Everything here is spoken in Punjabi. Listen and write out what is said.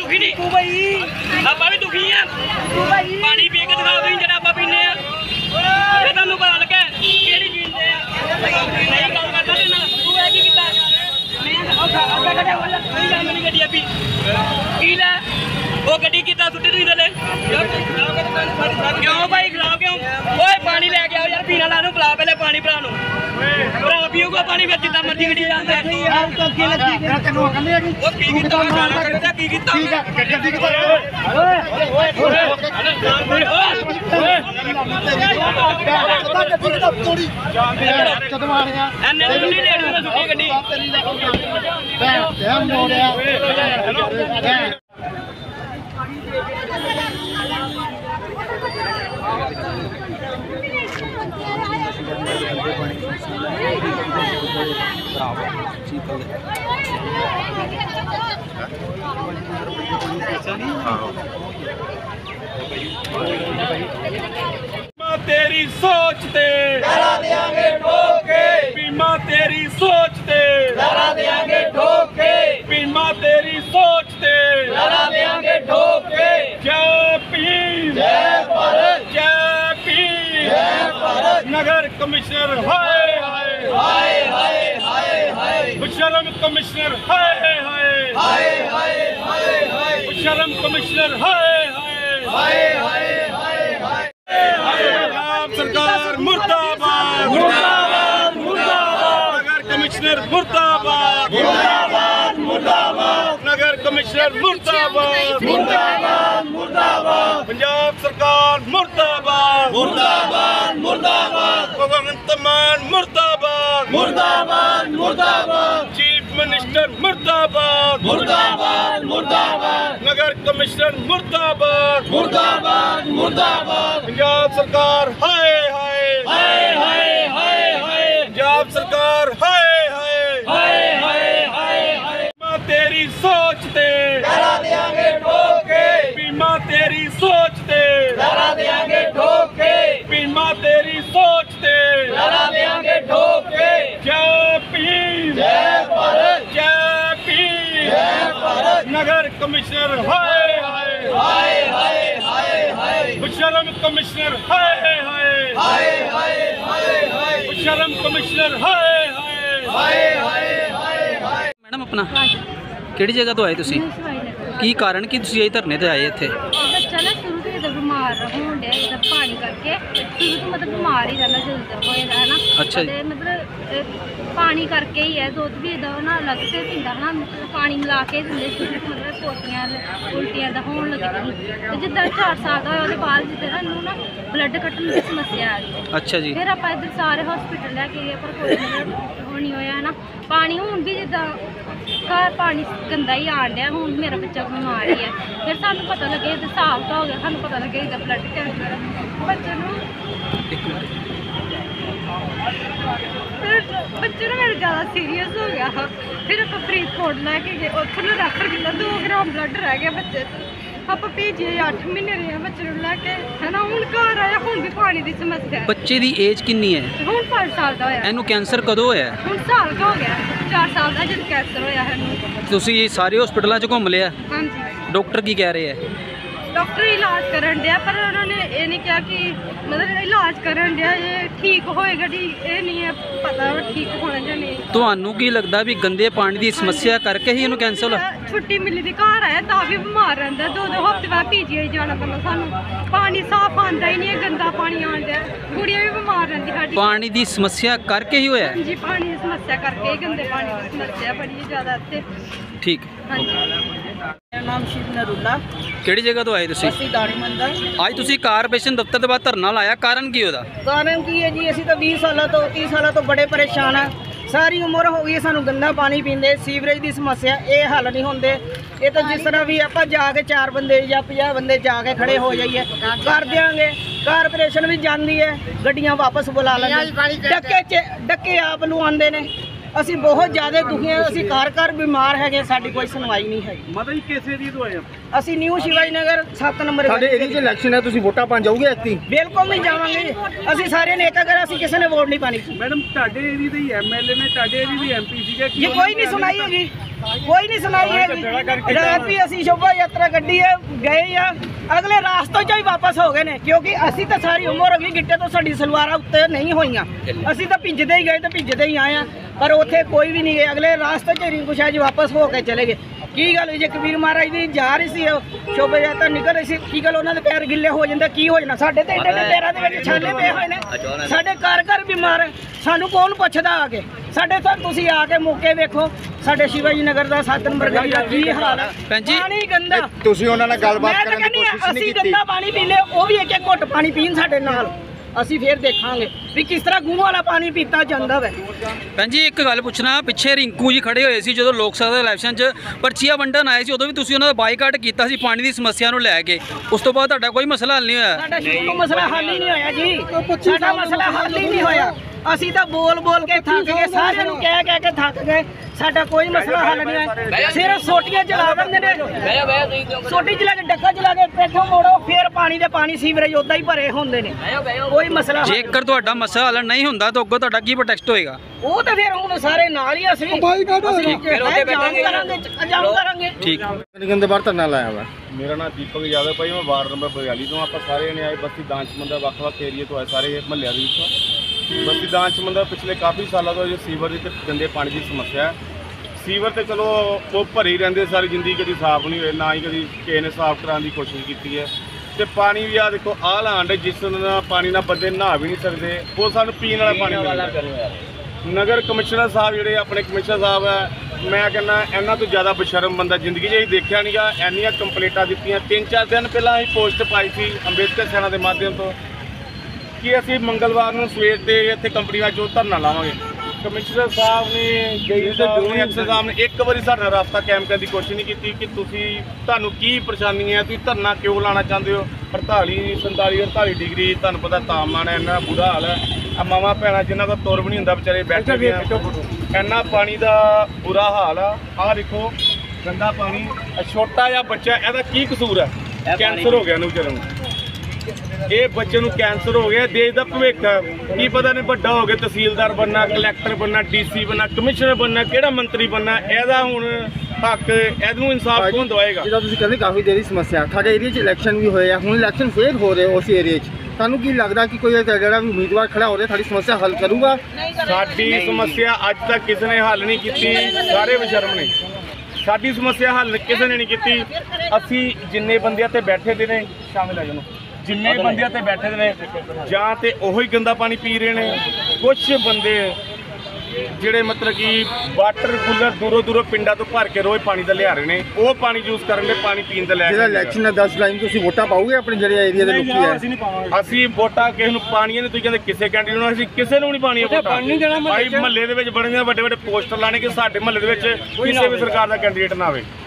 दुखी नहीं तू भाई ਆਪਾਂ भी दुखी हैं पानी पी के दिखाओ तुम ਜਿਹੜਾ ਆਪਾਂ ਪੀਨੇ ਆ ਇਹ ਤੁਹਾਨੂੰ ਪਤਾ ਲੱਗੇ ਕਿਹੜੀ ਪੀਂਦੇ ਆ ਨਹੀਂ ਗੱਲ ਕਰਦਾ ਤੇ ਨਾ ਤੂੰ ਇਹ ਕੀ ਕੀਤਾ ਮੈਂ ਅੱਗੇ ਕੱਢਿਆ ਵਾਲਾ ਨਹੀਂ ਗੱਲ ਨਹੀਂ ਗੱਡੀ ਆਪੀ ਕੀ ਲੈ ਉਹ ਗੱਡੀ ਕਿੱਦਾਂ ਸੁੱਟੀ ਤੁਸੀਂ ਥੱਲੇ ਕਿਉਂ ਭਾਈ ਖਰਾਬ ਕਿਉਂ ਓਏ ਪਾਣੀ ਲੈ ਕੇ ਆਓ ਯਾਰ ਪੀਣਾ ਲਾ ਨੂੰ ਬੁਲਾ ਪਹਿਲੇ ਪਾਣੀ ਭਰਾ ਨੂੰ ਭਰਾ ਪੀਊਗਾ ਪਾਣੀ ਵਿੱਚ ਜਿੱਦਾਂ ਮਰਜ਼ੀ ਗੱਡੀ ਜਾਂਦਾ ਅੱਗੇ ਲੱਗੀ ਤੈਨੂੰ ਅਕਲ ਨਹੀਂ ਹੈਗੀ ਉਹ ਕੀ ਕੀਤਾ ਗਾਲਾਂ ਕੱਢਦਾ ਕੀ ਕੀਤਾ ਠੀਕ ਹੈ ਗੱਡੀ ਕਿੱਥੇ ਓਏ ਤੋੜੀ ਕਦੋਂ ਆ ਰਿਹਾ ਐਨੇ ਨਹੀਂ ਲੈਣਾ ਸੁੱਟੀ ਗੱਡੀ ਬੈਠ ਮੋੜਿਆ तेरी सोच ते डरा देंगे ठोके बीमा तेरी सोच ते डरा देंगे ठोके बीमा तेरी सोच ते डरा देंगे ठोके जय भीम जय भारत जय भीम जय भारत नगर कमिश्नर हाय हाय हाय हाय हाय हाय शर्म कमिश्नर हाय हाय हाय हाय हाय हाय शर्म कमिश्नर हाय हाय हाय हाय सरकार मुर्दाबाद मुर्दाबाद मुर्दाबाद नगर कमिश्नर मुर्दाबाद मुर्दाबाद मुर्दाबाद नगर कमिश्नर मुर्दाबाद मुर्दाबाद मुर्दाबाद पंजाब सरकार मुर्दाबाद मुर्दाबाद मुर्दाबाद भगवंत मान मुर्दाबाद मुर्दाबाद मुर्दाबाद चीफ मिनिस्टर मुर्दाबाद मुर्दाबाद मुर्दाबाद नगर कमिश्नर मुर्दाबाद मुर्दाबाद मुर्दाबाद पंजाब सरकार हाय हाय हाय हाय हाय हाय पंजाब सरकार हाय हाय हाय हाय हाय हाय बीमा तेरी सोच ते डरा देंगे ठोके बीमा तेरी सोच ते डरा देंगे ठोके बीमा तेरी सोच ते डरा देंगे ठोके जय भीम जय भारत जय भीम जय भारत नगर कमिश्नर हाय हाय हाय हाय हाय हाय शर्म कमिश्नर हाय हाय हाय हाय हाय हाय शर्म कमिश्नर हाय हाय हाय हाय हाय मैडम अपना ਕਿਹੜੀ ਜਗ੍ਹਾ ਤੋਂ ਆਏ ਤੁਸੀਂ ਕੀ ਕਾਰਨ ਕੀ ਤੁਸੀਂ ਇਹ ਧਰਨੇ ਤੇ ਆਏ ਇੱਥੇ ਬੱਚਾ ਨਾ ਸ਼ੁਰੂ ਤੋਂ ਇਹਦਾ ਬਿਮਾਰ ਹੋਣ ਡਿਆ ਇਹਦਾ ਪਾਣੀ ਕਰਕੇ ਸ਼ੁਰੂ ਤੋਂ ਮਤਲਬ ਬਿਮਾਰ ਹੀ ਰਹਿੰਦਾ ਜਦੋਂ ਹੋਏਗਾ ਹੈ ਨਾ ਅੱਛਾ ਜੀ ਮਤਲਬ ਪਾਣੀ ਕਰਕੇ ਹੀ ਹੈ ਦੁੱਧ ਵੀ ਇਹਦਾ ਨਾ ਅਲੱਗ ਤੇ ਪੀਂਦਾ ਨਾ ਪਾਣੀ ਮਿਲਾ ਕੇ ਦਿੰਦੇ ਸ਼ੁਰੂ ਤੋਂ ਮਤਲਬ ਪੋਟੀਆਂ ਉਲਟੀਆਂ ਦਾ ਹੋਣ ਲੱਗੀ ਤੇ ਜਿੱਦਾਂ 4 ਸਾਲ ਦਾ ਹੋਇਆ ਉਹਦੇ ਬਾਅਦ ਜਿੱਦਾਂ ਨਾ ਇਹਨੂੰ ਨਾ ਬਲੱਡ ਕੱਟਣ ਦੀ ਸਮੱਸਿਆ ਆ ਗਈ ਅੱਛਾ ਜੀ ਫਿਰ ਆਪਾਂ ਇੱਧਰ ਸਾਰੇ ਹਸਪੀਟਲ ਲੈ ਕੇ ਗਏ ਪਰ ਕੋਈ ਮਤਲਬ ਨਹੀਂ ਹੋਇਆ ਨਾ ਪਾਣੀ ਹੁਣ ਵੀ ਜਿੱਦਾਂ ਘਰ ਪਾਣੀ ਗੰਦਾ ਹੀ ਆਣ ਡਿਆ ਹੁਣ ਮੇਰਾ ਬੱਚਾ ਬਿਮਾਰ ਹੀ ਹੈ ਫਿਰ ਸਾਨੂੰ ਪਤਾ ਲੱਗੇ ਇਹਦਾ ਹਿਸਾਬ ਤਾਂ ਹੋ ਗਿਆ ਸਾਨੂੰ ਪਤਾ ਲੱਗਿਆ ਇਹਦਾ ਬਲੱਡ ਕੈਂਸਰ ਬੱਚੇ ਨੂੰ ਫਿਰ ਬੱਚੇ ਨੂੰ ਮੇਰਾ ਜ਼ਿਆਦਾ ਸੀਰੀਅਸ ਹੋ ਗਿਆ ਫਿਰ ਆਪਾਂ ਫਰੀਦਕੋਟ ਲੈ ਕੇ ਗਏ ਉੱਥੋਂ ਨੂੰ ਰੈਫਰ ਕੀਤਾ 2 ਗ੍ਰਾਮ ਬਲੱਡ ਰਹਿ ਗਿਆ ਬੱਚੇ ਤੋਂ ਆਪਾਂ ਭੇਜੇ 8 ਮਹੀਨੇ ਰਹੇ ਬੱਚੇ ਨੂੰ ਲੈ ਕੇ ਹੈ ਨਾ ਹੁਣ ਘਰ ਆਇਆ ਹੁਣ ਵੀ ਪਾਣੀ ਦੀ ਸਮੱਸਿਆ ਹੈ ਬੱਚੇ ਦੀ ਏਜ ਕਿੰਨੀ ਹੈ ਹੁਣ 5 ਸਾਲ ਦਾ ਹੋਇਆ ਇਹਨੂੰ ਕੈਂਸਰ ਕਦੋਂ ਹੋਇਆ ਹੁਣ ਸਾਲ ਦਾ ਹੋ ਗਿਆ 4 ਸਾਲ ਦਾ ਜਦ ਕੈਂਸਰ ਹੋਇਆ ਹੈ ਇਹਨੂੰ ਤੁਸੀਂ ਸਾਰੇ ਹਸਪੀਟਲਾਂ 'ਚ ਘੁੰਮ ਲਿਆ ਹਾਂਜੀ ਡਾਕਟਰ ਕੀ ਕਹਿ ਰਹੇ ਹੈ ਡਾਕਟਰ ਇਲਾਜ ਕਰਨ ਡਿਆ ਪਰ ਉਹਨਾਂ ਨੇ ਇਹ ਨਹੀਂ ਕਿਹਾ ਕਿ ਮਤਲਬ ਇਲਾਜ ਕਰਨ ਡਿਆ ਇਹ ਠੀਕ ਹੋਏਗਾ ਇਹ ਨਹੀਂ ਹੈ ਪਤਾ ਠੀਕ ਹੋਣਾ ਜਾਂ ਨਹੀਂ ਤੁਹਾਨੂੰ ਕੀ ਲੱਗਦਾ ਵੀ ਗੰਦੇ ਪਾਣੀ ਦੀ ਸਮੱਸਿਆ ਕਰਕੇ ਹੀ ਇਹਨੂੰ ਕੈਂਸਰ ਹੋਇਆ ਛੁੱਟੀ ਮਿਲੀ ਦੀ ਘਰ ਆਇਆ ਤਾਂ ਵੀ ਬਿਮਾਰ ਰਹਿੰਦਾ 2 ਹਫ਼ਤੇ ਬਾਅਦ ਪੀਜੀਆਈ ਜਾਣਾ ਪੈਂਦਾ ਸਾਨੂੰ ਪਾਣੀ ਸਾਫ਼ ਆਉਂਦਾ ਹੀ ਨਹੀਂ ਹੈ ਗੰਦਾ ਪਾਣੀ ਆਉਂਦਾ ਕੁੜੀਆਂ ਵੀ ਬਿਮਾਰ ਰਹਿੰਦੀ ਸਾਡੀ ਪਾਣੀ ਦੀ ਸਮੱਸਿਆ ਕਰਕੇ ਹੀ ਹੋਇਆ ਜੀ ਪਾਣੀ ਦੀ ਸਮੱਸਿਆ ਕਰਕੇ ਗੰਦੇ ਪਾਣੀ ਦੀ ਸਮੱਸਿਆ ਬੜੀ ਜ਼ਿਆਦਾ ਇੱਥੇ ਠੀਕ ਹਾਂਜੀ ਮੇਰਾ ਨਾਮ ਸ਼ਿਵ ਨਰੂਲਾ ਕਿਹੜੀ ਜਗ੍ਹਾ ਤੋਂ ਆਏ ਤੁਸੀਂ ਅਸੀਂ ਦਾਣੀ ਮੰਦਰ ਅੱਜ ਤੁਸੀਂ ਕਾਰਪੋਰੇਸ਼ਨ ਦਫ਼ਤਰ ਦੇ ਬਾਹਰ ਧਰਨਾ ਲਾਇਆ ਕਾਰਨ ਕੀ ਉਹਦਾ ਕਾਰਨ ਕੀ ਹੈ ਜੀ ਅਸੀਂ ਤਾਂ 20 ਸਾਲਾਂ ਤੋਂ 30 ਸਾਲਾਂ ਤੋਂ ਬੜੇ ਪਰੇਸ਼ਾਨ ਆ ਸਾਰੀ ਉਮਰ ਹੋ ਗਈ ਸਾਨੂੰ ਗੰਦਾ ਪਾਣੀ ਪੀਂਦੇ ਸੀਵਰੇਜ ਦੀ ਸਮੱਸਿਆ ਇਹ ਹੱਲ ਨਹੀਂ ਹੁੰਦੇ ਇਹ ਤਾਂ ਜਿਸ ਤਰ੍ਹਾਂ ਵੀ ਆਪਾਂ ਜਾ ਕੇ 4 ਬੰਦੇ ਜਾਂ 50 ਬੰਦੇ ਜਾ ਕੇ ਖੜੇ ਹੋ ਜਾਈਏ ਕਰ ਦਿਆਂਗੇ ਕਾਰਪੋਰੇਸ਼ਨ ਵੀ ਜਾਂਦੀ ਹੈ ਗੱਡੀਆਂ ਵਾਪਸ ਬੁਲਾ ਲੈਂਦੇ ਡੱਕੇ ਆਪ ਲਵਾਉਂਦੇ ਨੇ ਅਸੀਂ ਬਹੁਤ ਜ਼ਿਆਦਾ ਦੁਖੀ ਹਾਂ। ਅਸੀਂ ਘਰ ਬਿਮਾਰ ਹੈਗੇ, ਸਾਡੀ ਕੋਈ ਸੁਣਵਾਈ ਨਹੀਂ ਹੈਗੀ। ਮਾਤਾ ਜੀ ਕਿਸ ਏਰੀਏ ਤੋਂ ਆਏ ਆ? ਅਸੀਂ ਨਿਊ ਸ਼ਿਵਾਜੀ ਨਗਰ 7 ਨੰਬਰ ਸਾਡੇ ਏਰੀਆ 'ਚ ਇਲੈਕਸ਼ਨ ਹੈ, ਤੁਸੀਂ ਵੋਟਾਂ ਪਾਣ ਜਾਓਗੇ ਐਕਟੀ? ਬਿਲਕੁਲ ਨਹੀਂ ਜਾਵਾਂਗੇ। ਅਸੀਂ ਸਾਰੇ ਨੇ ਇੱਕ ਅਗਰ ਅਸੀਂ ਕਿਸੇ ਨੇ ਵੋਟ ਨਹੀਂ ਪਾਣੀ। ਮੈਡਮ ਤੁਹਾਡੇ ਏਰੀਏ ਦੇ ਹੀ ਐਮਐਲਏ ਨੇ, ਤੁਹਾਡੇ ਏਰੀਏ ਦੇ ਐਮਪੀ ਸੀਗੇ। ਜੀ ਕੋਈ ਨਹੀਂ ਸੁਣਾਈ ਹੈਗੀ, ਕੋਈ ਨਹੀਂ ਸੁਣਾਈ ਹੈਗੀ। ਰਾਤ ਵੀ ਅਸੀਂ ਸ਼ੋਭਾ ਯਾਤਰਾ ਕੱਢੀ ਹੈ, ਗਏ ਆ, ਅਗਲੇ ਰਾਸਤੇ 'ਚੋਂ ਹੀ ਵਾਪਸ ਹੋ ਗਏ ਨੇ, ਕਿਉਂਕਿ ਅਸੀਂ ਤਾਂ ਸਾਰੀ ਉਮਰ ਹੋ ਗਈ ਗਿੱਟੇ ਤੋਂ ਸਾਡੀ ਸਲਵਾਰਾਂ ਉੱਤੇ ਨਹੀਂ ਹੋਈਆਂ। ਅਸੀਂ ਤਾਂ ਭਿੱਜਦੇ ਹੀ ਗਏ ਤੇ ਭਿੱਜਦੇ ਹੀ ਆਏ ਆ, ਪਰ ਉੱਥੇ ਕੋਈ ਵੀ ਨਹੀਂ ਗਏ। ਅਗਲੇ ਰਾਸਤੇ 'ਚ ਰਿੰਕੂ ਸ਼ਾਹ ਜੀ ਵਾਪਸ ਹੋ ਕੇ ਚਲੇ ਗਏ। ਕੀ ਗੱਲ ਹੋਈ ਜੇ ਕਬੀਰ ਮਹਾਰਾਜ ਦੀ ਜਾ ਰਹੀ ਸੀ, ਸ਼ੋਭਾ ਯਾਤਰਾ ਨਿਕਲ ਰਹੀ ਸੀ, ਕੀ ਗੱਲ ਉਹਨਾਂ ਦੇ ਪੈਰ ਗਿੱਲੇ ਹੋ ਜਾਂਦੇ, ਕੀ ਹੋ ਜਾਣਾ? ਸਾਡੇ ਤੇ ਏਡੇ ਪੈਰਾਂ ਦੇ ਵਿੱਚ ਛਾਲੇ ਪਏ ਹੋਏ ਨੇ, ਸਾਡੇ ਘਰ ਬਿਮਾਰ ਹੈ, ਸਾਨੂੰ ਕੌਣ ਪੁੱਛਦਾ ਆ ਕੇ? ਸਾਡੇ ਤਾਂ ਤੁਸੀਂ ਆ ਕੇ ਮੌਕੇ ਵੇਖੋ, ਸਾਡੇ ਸ਼ਿਵਾਜੀ ਨਗਰ ਦਾ 7 ਨੰਬਰ ਗਲੀ ਦਾ ਕੀ ਹਾਲ ਹੈ। ਭੈਣ ਜੀ, ਪਾਣੀ ਗੰਦਾ। ਤੁਸੀਂ ਉਹਨਾਂ ਨਾਲ ਗੱਲਬਾਤ ਮੈਂ ਤਾਂ ਕਰਨ ਦੀ ਕਹਿੰਦੀ ਕੋਸ਼ਿਸ਼ ਨਹੀਂ ਅਸੀਂ ਕੀਤੀ? ਗੰਦਾ ਪਾਣੀ ਪੀਂਦੇ, ਉਹ ਵੀ ਇੱਕ ਘੁੱਟ ਪਾਣੀ ਪੀਣ ਸਾਡੇ ਨਾਲ, ਅਸੀਂ ਫੇਰ ਦੇਖਾਂਗੇ ਵੀ ਕਿਸ ਤਰ੍ਹਾਂ ਗੂੰ ਵਾਲਾ ਪਾਣੀ ਪੀਤਾ ਜਾਂਦਾ ਵੈ। ਭੈਣ ਜੀ ਇੱਕ ਗੱਲ ਪੁੱਛਣਾ, ਪਿੱਛੇ ਰਿੰਕੂ ਜੀ ਖੜੇ ਹੋਏ ਸੀ ਜਦੋਂ ਲੋਕ ਸਭਾ ਦੇ ਇਲੈਕਸ਼ਨ 'ਚ ਪਰਚੀਆਂ ਵੰਡਣ ਆਏ ਸੀ, ਉਦੋਂ ਵੀ ਤੁਸੀਂ ਉਹਨਾਂ ਦਾ ਬਾਈਕਾਟ ਕੀਤਾ ਸੀ ਪਾਣੀ ਦੀ ਸਮੱਸਿਆ ਨੂੰ ਲੈ ਕੇ। ਉਸ ਤੋਂ ਬਾਅਦ ਤੁਹਾਡਾ ਕੋਈ ਮਸਲਾ ਹੱਲ ਨਹੀਂ ਹੋਇਆ? ਸਾਡਾ ਸ਼ੁਰੂ ਤੋਂ ਮਸਲਾ ਹੱਲ ਹੀ ਨਹੀਂ ਹੋਇਆ ਜੀ, ਸਾਡਾ ਮਸਲਾ ਹੱਲ ਹੀ ਨਹੀਂ ਹੋਇਆ। ਅਸੀਂ ਤਾਂ ਬੋਲ ਕੇ ਥੱਕ ਗਏ, ਸਾਰਿਆਂ ਨੂੰ ਕਹਿ ਕੇ ਥੱਕ ਗਏ, ਸਾਡਾ ਕੋਈ ਮਸਲਾ ਹੱਲ ਨਹੀਂ ਹੋਇਆ। ਸਿਰਫ ਸੋਟੀਆਂ ਚਲਾ ਦਿੰਦੇ ਨੇ, ਸੋਟੀ ਚਲਾ ਕੇ ਡੱਕਾ ਚਲਾ ਕੇ ਪੇਠੋਂ ਮੋੜੋ, ਫਿਰ ਪਾਣੀ ਦੇ ਪਾਣੀ ਸੀਵਰੇਜ ਉਦਾਂ ਹੀ ਭਰੇ ਹੁੰਦੇ ਨੇ, ਕੋਈ ਮਸਲਾ ਹੱਲ। ਜੇਕਰ ਤੁਹਾਡਾ ਮਸਲਾ ਹੱਲ ਨਹੀਂ ਹੁੰਦਾ ਤਾਂ ਅੱਗੋਂ ਤੁਹਾਡਾ ਕੀ ਪ੍ਰੋਟੈਸਟ ਹੋਏਗਾ? ਉਹ ਤਾਂ ਫਿਰ ਹੁਣ ਸਾਰੇ ਨਾਲ ਹੀ ਅਸੀਂ ਕਰਾਂਗੇ। ਠੀਕ। ਨਿਗਮ ਦੇ ਬਾਹਰ ਧਰਨਾ ਲਾਇਆ ਵਾ। ਮੇਰਾ ਨਾਮ ਦੀਪਕ ਯਾਦਵ ਭਾਈ, ਮੈਂ ਵਾਰਡ ਨੰਬਰ 42 ਤੋਂ। ਆਪਾਂ ਸਾਰੇ ਨੇ ਆਏ ਬਸਤੀ ਦਾਨਚਮੰਦਾ ਵੱਖ-ਵੱਖ ਏਰੀਏ ਤੋਂ ਆਏ, ਸਾਰੇ ਮਹੱਲਿਆਂ ਦੇ ਵਿੱਚੋਂ। ਬਸਤੀ ਦਾਨਚਮੰਦਾ ਪਿਛਲੇ ਕਾਫੀ ਸਾਲਾਂ ਤੋਂ ਜੋ ਸੀਵਰ ਦੀ ਤੇ ਗੰਦੇ ਪਾਣੀ ਦੀ ਸਮੱਸਿਆ ਹੈ। ਸੀਵਰ ਤੇ ਚਲੋ ਉਹ ਭਰੇ ਹੀ ਰਹਿੰਦੇ, ਸਾਰੀ ਜ਼ਿੰਦਗੀ ਕਦੀ ਸਾਫ਼ ਨਹੀਂ ਹੋਏ, ਨਾ ਹੀ ਕਦੀ ਕਿਸੇ ਨੇ ਸਾਫ਼ ਕਰਾਉਣ ਦੀ ਕੋਸ਼ਿਸ਼ ਕੀਤੀ ਹੈ। ਤੇ ਪਾਣੀ ਵੀ ਆ ਦੇਖੋ ਆਹ ਲਾਂਡ ਜਿਸ ਨਾਲ ਪਾਣੀ ਨਾਲ ਬੰਦੇ ਨਹਾ ਵੀ ਨਹੀਂ ਸਕਦੇ, ਉਹ ਸਾਨੂੰ ਪੀਣ ਵਾਲਾ ਪਾਣੀ ਮਿਲਦਾ। ਨਗਰ ਕਮਿਸ਼ਨਰ ਸਾਹਿਬ ਜਿਹੜੇ ਆਪਣੇ ਕਮਿਸ਼ਨਰ ਸਾਹਿਬ ਹੈ, ਮੈਂ ਕਹਿੰਦਾ ਇਹਨਾਂ ਤੋਂ ਜ਼ਿਆਦਾ ਬੇਸ਼ਰਮ ਬੰਦਾ ਜ਼ਿੰਦਗੀ 'ਚ ਹੀ ਦੇਖਿਆ ਨਹੀਂਗਾ। ਇੰਨੀਆਂ ਕੰਪਲੇਂਟਾਂ ਦਿੱਤੀਆਂ, 3-4 ਦਿਨ ਪਹਿਲਾਂ ਅਸੀਂ ਪੋਸਟ ਪਾਈ ਸੀ ਅੰਬੇਦਕਰ ਸੈਨਾ ਦੇ ਮਾਧਿਅਮ ਤੋਂ ਕਿ ਅਸੀਂ ਮੰਗਲਵਾਰ ਨੂੰ ਸਵੇਰ ਦੇ ਇੱਥੇ ਕੰਪਨੀ ਦਾ ਜੋ ਧਰਨਾ ਲਾਵਾਂਗੇ। ਕਮਿਸ਼ਨਰ ਸਾਹਿਬ ਨੇ ਐਕਸਰ ਸਾਹਿਬ ਨੇ ਇੱਕ ਵਾਰੀ ਸਾਡਾ ਰਾਬਤਾ ਕਾਇਮ ਕਰਨ ਦੀ ਕੋਸ਼ਿਸ਼ ਨਹੀਂ ਕੀਤੀ ਕਿ ਤੁਹਾਨੂੰ ਕੀ ਪਰੇਸ਼ਾਨੀ ਹੈ, ਤੁਸੀਂ ਧਰਨਾ ਕਿਉਂ ਲਾਉਣਾ ਚਾਹੁੰਦੇ ਹੋ। 48 ਡਿਗਰੀ ਤੁਹਾਨੂੰ ਪਤਾ ਤਾਪਮਾਨ ਹੈ, ਇੰਨਾ ਬੁਰਾ ਹਾਲ ਹੈ। ਆ ਮਾਵਾਂ ਭੈਣਾਂ ਜਿਨ੍ਹਾਂ ਦਾ ਤੁਰ ਵੀ ਨਹੀਂ ਹੁੰਦਾ ਵਿਚਾਰੇ ਬੈਠੇ ਵੀ ਆ, ਇੰਨਾ ਪਾਣੀ ਦਾ ਬੁਰਾ ਹਾਲ ਆ। ਆਹ ਦੇਖੋ ਗੰਦਾ ਪਾਣੀ, ਛੋਟਾ ਜਿਹਾ ਬੱਚਾ, ਇਹਦਾ ਕੀ ਕਸੂਰ ਹੈ? ਕੈਂਸਰ ਹੋ ਗਿਆ ਇਹਨੂੰ ਵਿਚਾਰੇ ਨੂੰ, ਇਹ ਬੱਚੇ ਨੂੰ ਕੈਂਸਰ ਹੋ ਗਿਆ। ਦੇਸ਼ ਦਾ ਭਵਿੱਖ ਕੀ ਪਤਾ ਨੇ ਵੱਡਾ ਹੋ ਕੇ ਤਹਿਸੀਲਦਾਰ ਬਣਨਾ, ਕਲੈਕਟਰ ਬਣਨਾ, ਡੀਸੀ ਬਣਨਾ, ਕਮਿਸ਼ਨਰ ਬਣਨਾ, ਕਿਹੜਾ ਮੰਤਰੀ ਬਣਨਾ। ਇਹਦਾ ਹੁਣ ਹੱਕ ਇਹਨੂੰ ਇਨਸਾਫ ਕੌਣ ਦਵਾਏਗਾ? ਜਿਹਦਾ ਤੁਸੀਂ ਕਹਿੰਦੇ ਕਾਫੀ ਦੇਰੀ ਸਮੱਸਿਆ, ਸਾਡੇ ਏਰੀਆ 'ਚ ਇਲੈਕਸ਼ਨ ਵੀ ਹੋਏ ਆ, ਹੁਣ ਇਲੈਕਸ਼ਨ ਫੇਰ ਹੋ ਰਹੇ ਉਸ ਏਰੀਆ 'ਚ, ਤੁਹਾਨੂੰ ਕੀ ਲੱਗਦਾ ਕਿ ਕੋਈ ਜਿਹੜਾ ਵੀ ਉਮੀਦਵਾਰ ਖੜਾ ਹੋ ਰਿਹਾ ਸਾਡੀ ਸਮੱਸਿਆ ਹੱਲ ਕਰੂਗਾ? ਸਾਡੀ ਸਮੱਸਿਆ ਅੱਜ ਤੱਕ ਕਿਸੇ ਨੇ ਹੱਲ ਨਹੀਂ ਕੀਤੀ, ਸਾਰੇ ਬੇਸ਼ਰਮ ਨੇ। ਸਾਡੀ ਸਮੱਸਿਆ ਹੱਲ ਕਿਸੇ ਨੇ ਨਹੀਂ ਕੀਤੀ। ਅਸੀਂ ਜਿੰਨੇ ਬੰਦਿਆਂ ਤੇ ਬੈਠੇ ਦੇ ਨੇ, ਸ਼ਾਮਿਲ ਆ ਜਾਣੋ, ਜਿੰਨੇ ਬੰਦਿਆਂ ਤੇ ਬੈਠੇ ਦੇ ਨੇ ਜਾਂ ਤੇ ਉਹੀ ਗੰਦਾ ਪਾਣੀ ਪੀ ਰਹੇ ਨੇ, ਕੁਝ ਬੰਦੇ ਜਿਹੜੇ ਮਤਲਬ ਕਿ ਵਾਟਰ ਕੂਲਰ ਦੂਰੋਂ ਪਿੰਡਾਂ ਤੋਂ ਭਰ ਕੇ ਰੋਜ਼ ਪਾਣੀ ਦਾ ਲਿਆ ਰਹੇ ਨੇ, ਉਹ ਪਾਣੀ ਯੂਜ਼ ਕਰਨ ਦੇ, ਪਾਣੀ ਪੀਣ ਦੇ ਲੈ ਜਿਹੜਾ ਇਲੈਕਸ਼ਨ ਹੈ 10 ਜੁਲਾਈ ਨੂੰ, ਤੁਸੀਂ ਵੋਟਾਂ ਪਾਓਗੇ ਆਪਣੇ ਜਿਹੜੇ ਏਰੀਆ ਦੇ ਲੋਕੀ ਹੈ? ਅਸੀਂ ਵੋਟਾਂ ਕਿਸੇ ਨੂੰ ਪਾਣੀਆਂ ਨੇ, ਤੁਸੀਂ ਕਹਿੰਦੇ ਕਿਸੇ ਕੈਂਡੀਡੇਟ ਨੂੰ, ਅਸੀਂ ਕਿਸੇ ਨੂੰ ਨਹੀਂ ਪਾਣੀਆਂ ਵੋਟਾਂ। ਭਾਈ ਮਹੱਲੇ ਦੇ ਵਿੱਚ ਬੜੇ ਵੱਡੇ ਪੋਸਟਰ ਲਾਣੇ ਕਿ ਸਾਡੇ ਮਹੱਲੇ ਦੇ ਵਿੱਚ ਕਿਸੇ ਵੀ ਸਰਕਾਰ ਦਾ ਕੈਂਡੀਡੇਟ ਨਾ ਆਵੇ।